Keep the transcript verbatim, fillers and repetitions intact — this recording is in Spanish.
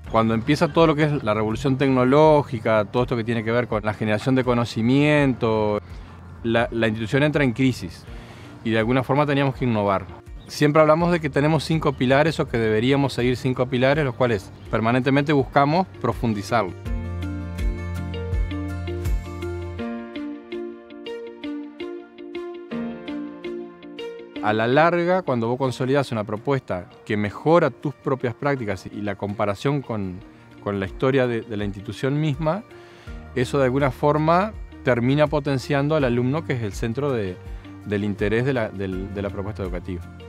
Cuando empieza todo lo que es la revolución tecnológica, todo esto que tiene que ver con la generación de conocimiento, la, la institución entra en crisis y de alguna forma teníamos que innovar. Siempre hablamos de que tenemos cinco pilares o que deberíamos seguir cinco pilares, los cuales permanentemente buscamos profundizarlo. A la larga, cuando vos consolidás una propuesta que mejora tus propias prácticas y la comparación con, con la historia de, de la institución misma, eso de alguna forma termina potenciando al alumno, que es el centro de, del interés de la, de, de la propuesta educativa.